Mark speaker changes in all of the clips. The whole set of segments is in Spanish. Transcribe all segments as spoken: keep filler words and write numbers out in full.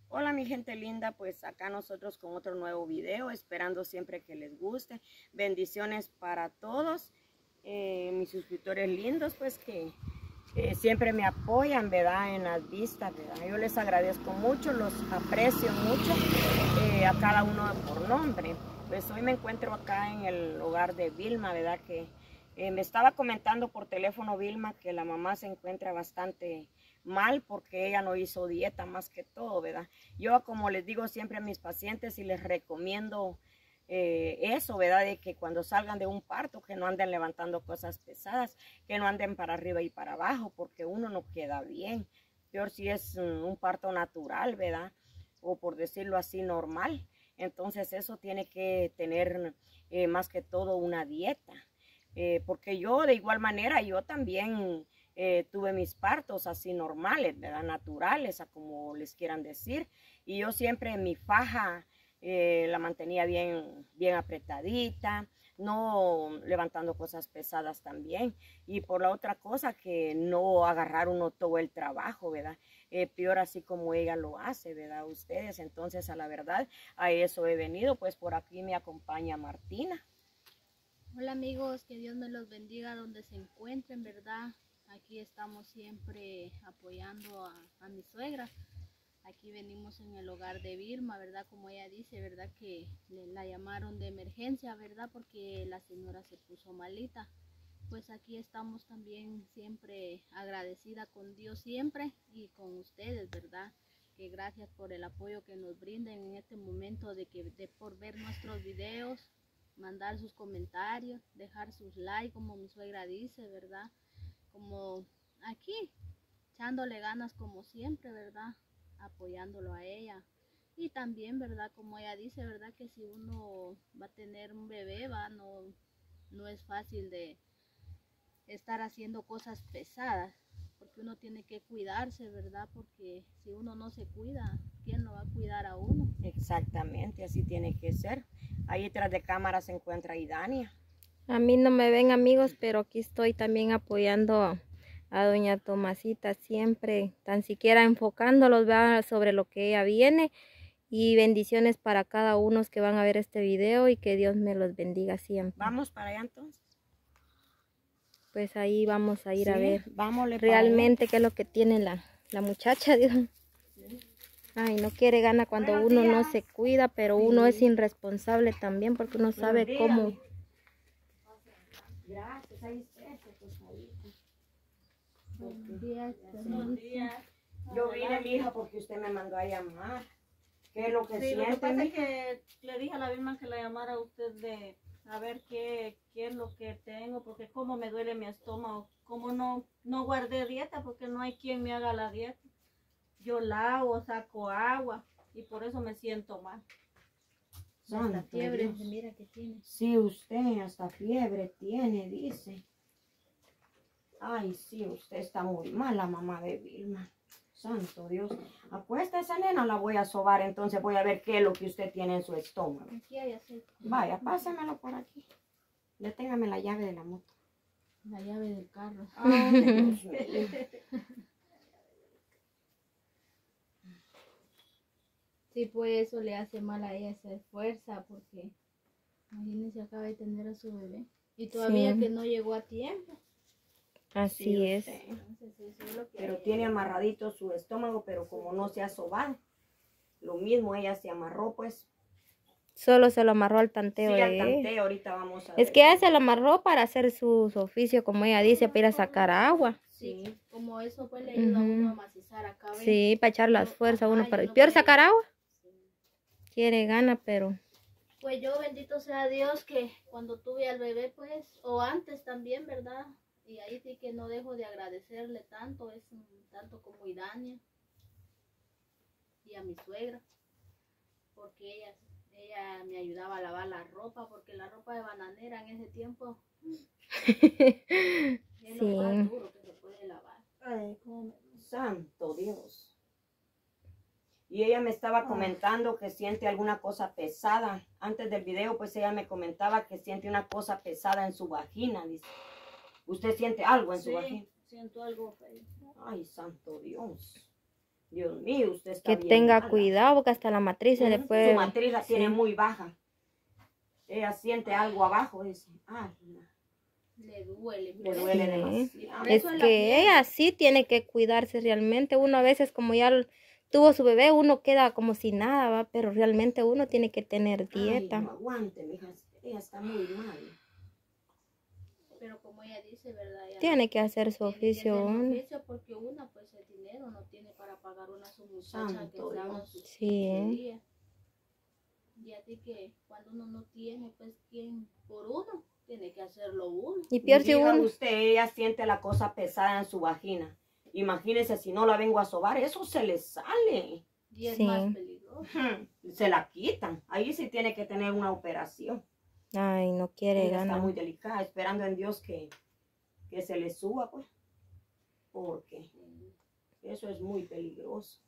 Speaker 1: Hola mi gente linda, pues acá nosotros con otro nuevo video, esperando siempre que les guste. Bendiciones para todos, eh, mis suscriptores lindos, pues que eh, siempre me apoyan, ¿verdad? En las vistas, ¿verdad? Yo les agradezco mucho, los aprecio mucho eh, a cada uno por nombre. Pues hoy me encuentro acá en el hogar de Vilma, ¿verdad? Que eh, me estaba comentando por teléfono Vilma que la mamá se encuentra bastante mal porque ella no hizo dieta más que todo, ¿verdad? Yo, como les digo siempre a mis pacientes y les recomiendo eh, eso, ¿verdad? De que cuando salgan de un parto, que no anden levantando cosas pesadas, que no anden para arriba y para abajo, porque uno no queda bien. Peor si es um, un parto natural, ¿verdad? O por decirlo así, normal. Entonces eso tiene que tener eh, más que todo una dieta. Eh, porque yo de igual manera, yo también eh, tuve mis partos así normales, ¿verdad? Naturales, a como les quieran decir. Y yo siempre mi faja eh, la mantenía bien, bien apretadita, no levantando cosas pesadas también. Y por la otra cosa, que no agarrar uno todo el trabajo, ¿verdad? Eh, peor así como ella lo hace, ¿verdad? Ustedes. Entonces, a la verdad, a eso he venido. Pues por aquí me acompaña Martina.
Speaker 2: Hola amigos, que Dios me los bendiga donde se encuentren, ¿verdad? Aquí estamos siempre apoyando a, a mi suegra. Aquí venimos en el hogar de Vilma, ¿verdad? Como ella dice, ¿verdad? Que le, la llamaron de emergencia, ¿verdad? Porque la señora se puso malita. Pues aquí estamos también siempre agradecida con Dios siempre y con ustedes, ¿verdad? Que gracias por el apoyo que nos brinden en este momento de que de por ver nuestros videos, mandar sus comentarios, dejar sus likes, como mi suegra dice, ¿verdad? Como aquí, echándole ganas como siempre, ¿verdad? Apoyándolo a ella. Y también, ¿verdad? Como ella dice, ¿verdad? Que si uno va a tener un bebé, va, no, no es fácil de estar haciendo cosas pesadas, porque uno tiene que cuidarse, ¿verdad? Porque si uno no se cuida, ¿quién lo va a cuidar a uno?
Speaker 1: Exactamente, así tiene que ser. Ahí detrás de cámara se encuentra Idania.
Speaker 3: A mí no me ven amigos, pero aquí estoy también apoyando a, a doña Tomasita, siempre, tan siquiera enfocándolos, ¿verdad? Sobre lo que ella viene. Y bendiciones para cada uno que van a ver este video y que Dios me los bendiga siempre.
Speaker 1: Vamos para allá entonces.
Speaker 3: Pues ahí vamos a ir
Speaker 1: Sí,
Speaker 3: a ver
Speaker 1: vámonos
Speaker 3: realmente qué es lo que tiene la, la muchacha, Dios. Sí. Ay, no quiere gana cuando
Speaker 1: Buenos
Speaker 3: uno
Speaker 1: días.
Speaker 3: no se cuida, pero sí. Uno es irresponsable también porque uno
Speaker 1: Buenos
Speaker 3: sabe
Speaker 1: días,
Speaker 3: cómo.
Speaker 1: Mi. Gracias, ahí está, tostadita.
Speaker 2: Buenos días,
Speaker 1: Buenos días. Yo vine, mi hija, porque usted me mandó a llamar. ¿Qué es lo que
Speaker 4: sí,
Speaker 1: siente?
Speaker 4: Lo que pasa
Speaker 1: mija?
Speaker 4: es que le dije a la Vilma que la llamara a usted de a ver qué, qué es lo que tengo, porque cómo me duele mi estómago, como no, no guardé dieta, porque no hay quien me haga la dieta. Yo lavo, saco agua y por eso me siento mal.
Speaker 2: Hasta fiebre, mira que tiene.
Speaker 1: Sí, usted hasta fiebre tiene, dice. Ay, sí, usted está muy mala, mamá de Vilma. Santo Dios. Acuesta esa nena, la voy a sobar, entonces voy a ver qué es lo que usted tiene en su estómago.
Speaker 2: Aquí hay aceite.
Speaker 1: Vaya, pásemelo por aquí. Deténgame la llave de la moto.
Speaker 2: La llave del carro.
Speaker 1: Ay, Dios mío.
Speaker 2: Sí, pues eso le hace mal a ella, se esfuerza porque imagínense, acaba de tener a su bebé y todavía
Speaker 3: Sí.
Speaker 2: que no llegó a tiempo.
Speaker 3: Así
Speaker 1: Sí,
Speaker 3: es.
Speaker 2: Entonces, eso es lo que
Speaker 1: Pero tiene amarradito su estómago, pero como no se ha sobado. Lo mismo, ella se amarró, pues.
Speaker 3: Solo se lo amarró al tanteo.
Speaker 1: Sí, al
Speaker 3: de
Speaker 1: tanteo, ahorita vamos a
Speaker 3: Es
Speaker 1: ver.
Speaker 3: que ella se lo amarró para hacer su, su oficio, como ella dice, para ir a sacar agua.
Speaker 2: Sí, como eso pues le ayuda a uno a macizar acá. ¿Ven?
Speaker 3: Sí, para echar las fuerzas a uno.
Speaker 2: Ajá,
Speaker 3: Para...
Speaker 2: y uno
Speaker 3: Peor
Speaker 2: puede-
Speaker 3: sacar agua.
Speaker 2: Sí.
Speaker 3: Quiere gana, pero...
Speaker 2: Pues yo, bendito sea Dios, que cuando tuve al bebé, pues, o antes también, ¿verdad? Y ahí sí que no dejo de agradecerle tanto, es un, tanto como Idania y a mi suegra, porque ella, ella me ayudaba a lavar la ropa, porque la ropa de bananera en ese tiempo es lo más
Speaker 3: Sí.
Speaker 2: duro que se puede lavar.
Speaker 1: Ay, cómo- Santo Dios. Y ella me estaba comentando que siente alguna cosa pesada. Antes del video, pues ella me comentaba que siente una cosa pesada en su vagina. Dice, ¿usted siente algo en
Speaker 4: Sí,
Speaker 1: su vagina?
Speaker 4: siento algo feo.
Speaker 1: Ay, santo Dios. Dios mío, usted está
Speaker 3: Que
Speaker 1: bien
Speaker 3: tenga
Speaker 1: mala.
Speaker 3: cuidado porque hasta la matriz se le
Speaker 1: Ujú,
Speaker 3: puede...
Speaker 1: Su matriz la tiene
Speaker 3: sí.
Speaker 1: muy baja. Ella siente algo abajo, dice. Ay, no.
Speaker 2: Le duele.
Speaker 1: Le duele
Speaker 3: Sí.
Speaker 1: demasiado.
Speaker 3: Es
Speaker 2: Eso es la
Speaker 3: que
Speaker 2: piel.
Speaker 3: ella sí tiene que cuidarse realmente. Uno a veces como ya l- tuvo su bebé, uno queda como si nada, ¿va? Pero realmente uno tiene que tener dieta.
Speaker 1: Ay, no aguante, mija. Ella está muy mal.
Speaker 2: Pero como ella dice, ¿verdad? Ella
Speaker 3: Tiene que hacer su
Speaker 2: tiene que
Speaker 3: oficio
Speaker 2: hacer
Speaker 3: uno.
Speaker 2: oficio porque una pues el dinero no tiene para pagar una su muchacha
Speaker 1: Santo
Speaker 2: que se haga
Speaker 1: Dios.
Speaker 2: sus
Speaker 3: Sí.
Speaker 2: quince días. Y así que cuando uno no tiene, pues quien por uno tiene que hacerlo uno.
Speaker 3: Y peor si
Speaker 1: Diga
Speaker 3: uno...
Speaker 1: usted, ella siente la cosa pesada en su vagina. Imagínese si no la vengo a sobar, eso se le sale.
Speaker 2: Y es
Speaker 3: Sí.
Speaker 2: más peligroso.
Speaker 1: Ujú, Se la quitan. Ahí sí tiene que tener una operación.
Speaker 3: Ay, no quiere
Speaker 1: Ella está
Speaker 3: ganar.
Speaker 1: muy delicada, esperando en Dios que, que se le suba, pues. Porque eso es muy peligroso.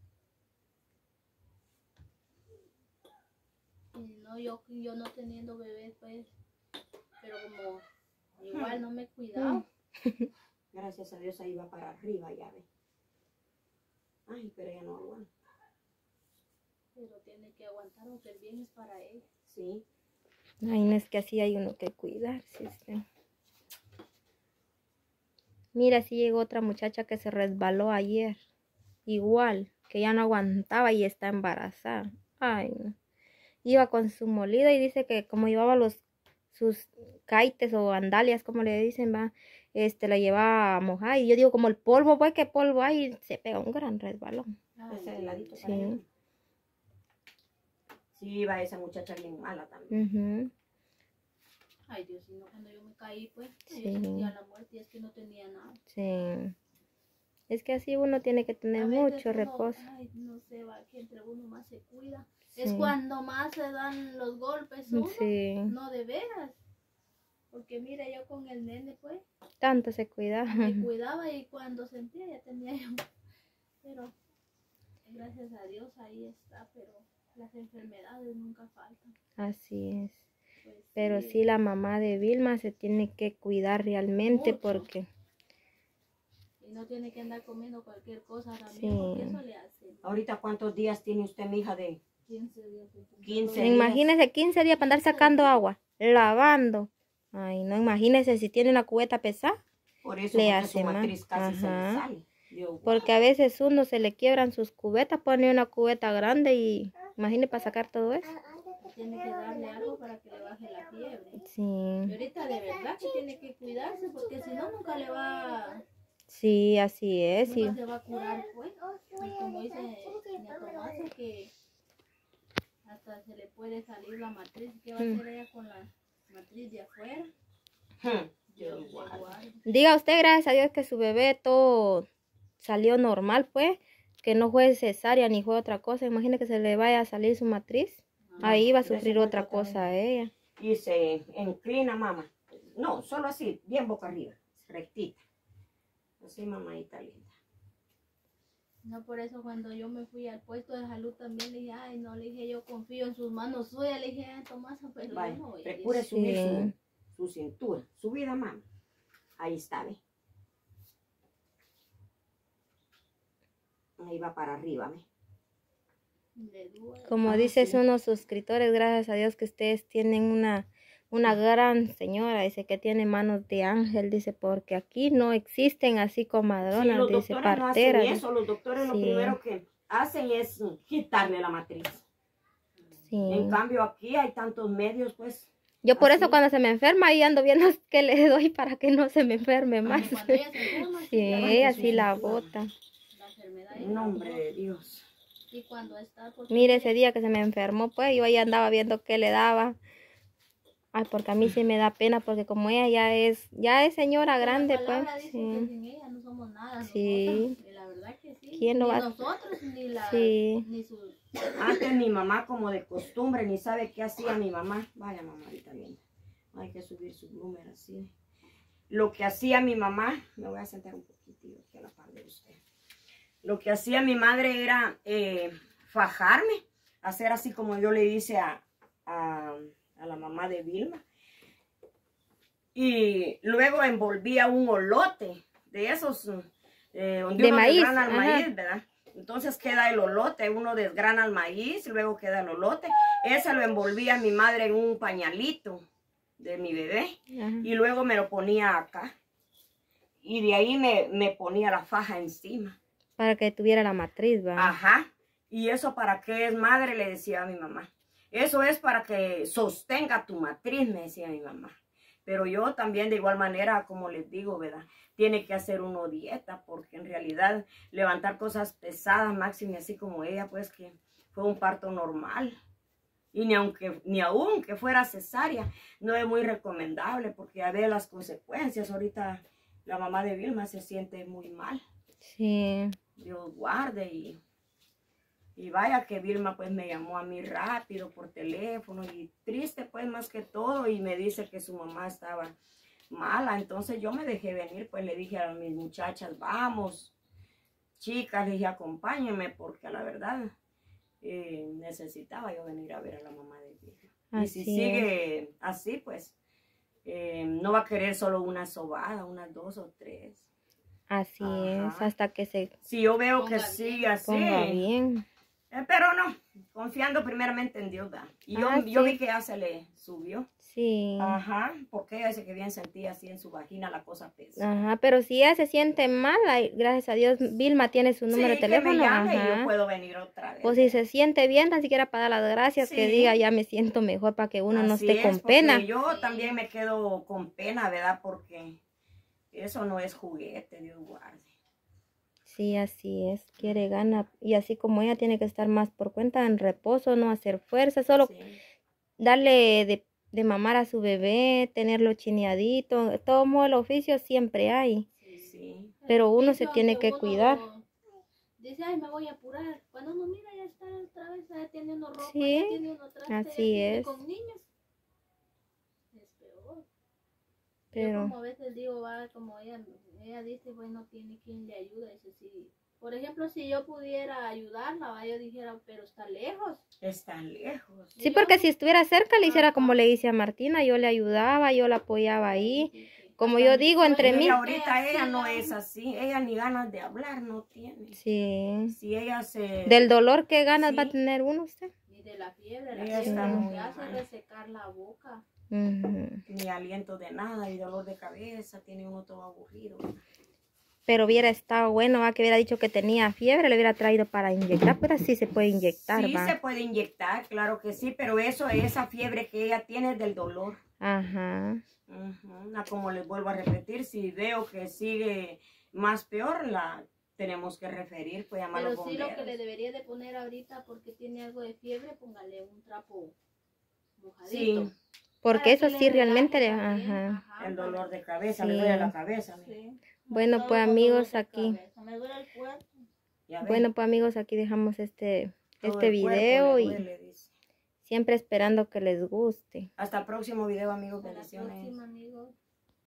Speaker 2: Y no, yo, yo no teniendo bebés, pues, pero como igual no me he cuidado.
Speaker 1: Gracias a Dios ahí va para arriba, ya ve. Ay, pero ella no aguanta.
Speaker 2: Pero tiene que aguantar aunque el bien es para ella.
Speaker 1: Sí.
Speaker 3: Ay, no es que así hay uno que cuidarse. Este. Mira, sí llegó otra muchacha que se resbaló ayer. Igual, que ya no aguantaba y está embarazada. Ay, no. Iba con su molida y dice que como llevaba los sus caites o andalias, como le dicen, va, este, la llevaba a mojar. Y yo digo, como el polvo, pues, ¿qué polvo hay? Y se pega un gran resbalón.
Speaker 2: Ay,
Speaker 1: Ese ladito para
Speaker 3: Sí.
Speaker 1: allá. Sí, va esa muchacha bien mala también.
Speaker 3: Ujú.
Speaker 2: ay, Dios, sino cuando yo me caí, pues,
Speaker 3: Sí.
Speaker 2: yo sentía la muerte y es que no tenía nada.
Speaker 3: Sí. Es que así uno tiene que tener
Speaker 2: A veces
Speaker 3: mucho
Speaker 2: uno,
Speaker 3: reposo.
Speaker 2: Ay, no sé, va, que entre uno más se cuida.
Speaker 3: Sí.
Speaker 2: Es cuando más se dan los golpes uno,
Speaker 3: Sí.
Speaker 2: no de veras. Porque mira, yo con el nene, pues,
Speaker 3: Tanto se cuida.
Speaker 2: me cuidaba y cuando sentía ya tenía yo. Pero gracias a Dios ahí está, pero las enfermedades nunca faltan.
Speaker 3: Así es.
Speaker 2: Pues,
Speaker 3: Pero sí, la mamá de Vilma se tiene que cuidar realmente
Speaker 2: Mucho.
Speaker 3: porque
Speaker 2: Y no tiene que andar comiendo cualquier cosa también,
Speaker 3: Sí.
Speaker 2: porque eso le hace
Speaker 1: Ahorita, ¿cuántos días tiene usted, mi hija, de
Speaker 2: quince días. de
Speaker 1: quince
Speaker 2: cumpleaños.
Speaker 1: días?
Speaker 3: imagínese quince días para andar sacando agua, lavando. Ay, no, imagínese si tiene una cubeta pesada,
Speaker 1: Por eso,
Speaker 3: le
Speaker 1: porque
Speaker 3: hace
Speaker 1: su
Speaker 3: mal.
Speaker 1: matriz casi se le
Speaker 3: Ajá.
Speaker 1: sale. Yo,
Speaker 3: Porque a veces uno se le quiebran sus cubetas, pone una cubeta grande y imagine para sacar todo eso.
Speaker 2: Tiene que darle algo para que le baje la fiebre. Y
Speaker 3: Sí,
Speaker 2: ahorita de verdad que tiene que cuidarse, porque si no, nunca le va,
Speaker 3: sí, así es.
Speaker 2: nunca
Speaker 3: Sí.
Speaker 2: se va a curar, pues. Y como dice doña Tomasa, que hasta se le puede salir la matriz. ¿Qué va a
Speaker 3: Mm.
Speaker 2: hacer ella con la matriz de afuera?
Speaker 1: Hmm,
Speaker 2: Dios
Speaker 1: yo
Speaker 2: le
Speaker 1: guarde.
Speaker 2: guarde.
Speaker 3: Diga usted, gracias a Dios, que su bebé todo salió normal, pues, que no fue cesárea ni fue otra cosa. Imagine que se le vaya a salir su matriz. Ahí va a
Speaker 1: Dese
Speaker 3: sufrir
Speaker 1: vuelta
Speaker 3: otra
Speaker 1: otra
Speaker 3: cosa a ella.
Speaker 1: Y se inclina, mamá. No, solo así, bien boca arriba, rectita. Así, mamadita linda.
Speaker 2: No, por eso cuando yo me fui al puesto de salud también le dije, ay, no, le dije, yo confío en sus manos suyas. Le dije, ay, Tomasa, pero
Speaker 1: Vaya,
Speaker 2: yo no voy a
Speaker 1: procure
Speaker 2: ir.
Speaker 1: subir
Speaker 3: Sí.
Speaker 1: su, su cintura. Subida, mamá. Ahí está, ¿ve? Ahí va para arriba, ¿ve?
Speaker 2: Le duele.
Speaker 3: Como
Speaker 1: Ah,
Speaker 3: dice
Speaker 1: sí.
Speaker 3: unos suscriptores, gracias a Dios que ustedes tienen una, una gran señora, dice que tiene manos de ángel, dice, porque aquí no existen así
Speaker 1: Sí,
Speaker 3: comadronas,
Speaker 1: los
Speaker 3: dice,
Speaker 1: doctores no hacen
Speaker 3: parteras.
Speaker 1: eso. Los doctores lo
Speaker 3: Sí.
Speaker 1: primero que hacen es quitarle la matriz.
Speaker 3: Sí.
Speaker 1: En cambio, aquí hay tantos medios, pues.
Speaker 3: Yo por
Speaker 1: así.
Speaker 3: eso cuando se me enferma ahí ando viendo qué le doy para que no se me enferme más.
Speaker 2: Cuando ella se enferma,
Speaker 3: Sí,
Speaker 2: sí, la
Speaker 3: ella
Speaker 1: su
Speaker 3: sí la
Speaker 1: cintura.
Speaker 3: bota.
Speaker 2: la enfermedad.
Speaker 1: En nombre de Dios.
Speaker 2: Y cuando está, porque
Speaker 3: Mire, ese día que se me enfermó, pues yo ahí andaba viendo qué le daba. Ay, porque a mí sí me da pena, porque como ella ya es, ya es señora grande,
Speaker 2: la
Speaker 3: pues.
Speaker 2: palabra dice que
Speaker 3: Sí.
Speaker 2: sin ella no somos nada.
Speaker 3: Sí.
Speaker 2: Nosotros. Y la verdad que sí.
Speaker 3: ¿Quién lo
Speaker 2: ni
Speaker 3: va a-
Speaker 2: nosotros, ni la,
Speaker 3: Sí.
Speaker 2: ni sus.
Speaker 1: Antes mi mamá, como de costumbre, ni sabe qué hacía mi mamá. Vaya, mamadita linda. Hay que subir su número así. Lo que hacía mi mamá, me voy a sentar un poquitito aquí a la par de usted. Lo que hacía mi madre era eh, fajarme, hacer así como yo le hice a, a, a la mamá de Vilma. Y luego envolvía un olote de esos, eh, donde
Speaker 3: De
Speaker 1: uno
Speaker 3: maíz,
Speaker 1: desgrana el
Speaker 3: ajá.
Speaker 1: maíz, ¿verdad? Entonces queda el olote, uno desgrana el maíz, luego queda el olote. Ese lo envolvía mi madre en un pañalito de mi bebé.
Speaker 3: Ajá.
Speaker 1: Y luego me lo ponía acá. Y de ahí me, me ponía la faja encima.
Speaker 3: Para que tuviera la matriz, ¿va?
Speaker 1: Ajá. ¿Y eso para qué es, madre? Le decía a mi mamá. Eso es para que sostenga tu matriz, me decía mi mamá. Pero yo también de igual manera, como les digo, ¿verdad? Tiene que hacer uno dieta, porque en realidad levantar cosas pesadas, máxime así como ella, pues que fue un parto normal. Y ni aunque, ni aun que fuera cesárea, no es muy recomendable, porque ya ve las consecuencias. Ahorita la mamá de Vilma se siente muy mal.
Speaker 3: Sí.
Speaker 1: Dios guarde y... Y vaya que Vilma pues me llamó a mí rápido por teléfono y triste pues más que todo y me dice que su mamá estaba mala. Entonces yo me dejé venir, pues le dije a mis muchachas, vamos, chicas, les dije acompáñenme porque a la verdad eh, necesitaba yo venir a ver a la mamá de Vilma. Y si sigue así pues eh, no va a querer solo una sobada, unas dos o tres.
Speaker 3: Así
Speaker 1: Ajá.
Speaker 3: es, hasta que se
Speaker 1: Si yo veo
Speaker 2: Ponga
Speaker 1: que sigue
Speaker 2: bien.
Speaker 1: así.
Speaker 3: ponga bien.
Speaker 1: Eh, pero no, confiando primeramente en Dios, ¿verdad? Y yo,
Speaker 3: Ah,
Speaker 1: yo
Speaker 3: sí.
Speaker 1: vi que ya se le subió.
Speaker 3: Sí.
Speaker 1: Ajá, porque ella dice que bien sentía así en su vagina la cosa pesa.
Speaker 3: Ajá, pero si ella se siente mal, ay, gracias a Dios, Vilma tiene su número
Speaker 1: Sí,
Speaker 3: de teléfono.
Speaker 1: que me llame y
Speaker 3: Ajá.
Speaker 1: yo puedo venir otra vez.
Speaker 3: Pues si se siente bien, tan siquiera para dar las gracias, que
Speaker 1: Sí.
Speaker 3: diga ya me siento mejor para que uno no
Speaker 1: Así
Speaker 3: esté
Speaker 1: es,
Speaker 3: con
Speaker 1: porque
Speaker 3: pena.
Speaker 1: yo
Speaker 2: Sí.
Speaker 1: también me quedo con pena, ¿verdad? Porque eso no es juguete, Dios guarde.
Speaker 3: Sí, así es, quiere gana. Y así como ella tiene que estar más por cuenta en reposo, no hacer fuerza, solo
Speaker 1: Sí.
Speaker 3: darle de, de mamar a su bebé, tenerlo chineadito, todo modo el oficio siempre hay,
Speaker 1: Sí.
Speaker 3: pero uno
Speaker 2: Dice,
Speaker 3: se tiene
Speaker 2: aunque
Speaker 3: que
Speaker 2: uno
Speaker 3: cuidar.
Speaker 2: Dice, ay, me voy a apurar. Cuando uno mira, ya está otra vez, ya tiene uno ropa,
Speaker 3: Sí,
Speaker 2: ya tiene uno traste,
Speaker 3: así
Speaker 2: ya tiene
Speaker 3: es.
Speaker 2: con niños. Es peor.
Speaker 3: Pero-
Speaker 2: Yo como a veces digo, va, como ella, ella dice, bueno, tiene quien le ayude. Dice, sí. Por ejemplo, si yo pudiera ayudarla, va, yo dijera, pero está lejos.
Speaker 1: Está lejos.
Speaker 3: Sí,
Speaker 2: Yo-
Speaker 3: porque si estuviera cerca le hiciera
Speaker 2: Ajá.
Speaker 3: como le hice a Martina, yo le ayudaba, yo la apoyaba ahí.
Speaker 2: Sí, sí.
Speaker 3: Como
Speaker 2: Hasta
Speaker 3: yo
Speaker 2: mi
Speaker 3: digo, entre
Speaker 2: suegra,
Speaker 3: mí.
Speaker 1: Y
Speaker 2: ella
Speaker 1: ahorita
Speaker 2: sí
Speaker 1: ella no
Speaker 2: la-
Speaker 1: es así, ella ni ganas de hablar no tiene.
Speaker 3: Sí.
Speaker 1: Si ella se...
Speaker 3: Del dolor que ganas va a
Speaker 1: Sí.
Speaker 3: tener uno usted.
Speaker 2: Y de la fiebre, la
Speaker 1: Ella
Speaker 2: fiebre
Speaker 3: está
Speaker 2: lo
Speaker 1: muy
Speaker 2: que hace
Speaker 1: mal.
Speaker 2: es resecar la boca.
Speaker 3: Ujú.
Speaker 1: Ni aliento de nada, y dolor de cabeza, tiene uno todo aburrido.
Speaker 3: Pero hubiera estado bueno, va, que hubiera dicho que tenía fiebre, le hubiera traído para inyectar, pero sí se puede inyectar,
Speaker 1: Sí
Speaker 3: va.
Speaker 1: se puede inyectar, claro que sí, pero eso, esa fiebre que ella tiene es del dolor.
Speaker 3: Ajá.
Speaker 1: Ujú. Ah, como les vuelvo a repetir, si veo que sigue más peor, la tenemos que referir, pues llamar a los
Speaker 2: Pero sí lo que
Speaker 1: bomberos.
Speaker 2: le debería de poner ahorita porque tiene algo de fiebre, póngale un trapo
Speaker 1: Sí,
Speaker 2: mojadito.
Speaker 3: Porque
Speaker 2: Para
Speaker 3: eso
Speaker 2: que le
Speaker 3: sí realmente le...
Speaker 2: relaje también,
Speaker 3: Ajá.
Speaker 2: ajá,
Speaker 1: el
Speaker 2: para-
Speaker 1: dolor de cabeza,
Speaker 3: Sí.
Speaker 1: le duele la cabeza. mira.
Speaker 4: Sí.
Speaker 3: Bueno,
Speaker 4: Todo
Speaker 3: pues,
Speaker 4: con
Speaker 3: amigos,
Speaker 4: dolor de
Speaker 3: aquí.
Speaker 4: cabeza. Me duele el cuerpo.
Speaker 1: Ya ven,
Speaker 3: Bueno, pues amigos, aquí dejamos este,
Speaker 1: todo
Speaker 3: este
Speaker 1: el cuerpo
Speaker 3: video
Speaker 1: le
Speaker 3: y
Speaker 1: duele, dice.
Speaker 3: siempre esperando que les guste.
Speaker 1: Hasta el próximo video, amigos,
Speaker 2: Hasta la
Speaker 1: bendiciones.
Speaker 2: próxima, amigos.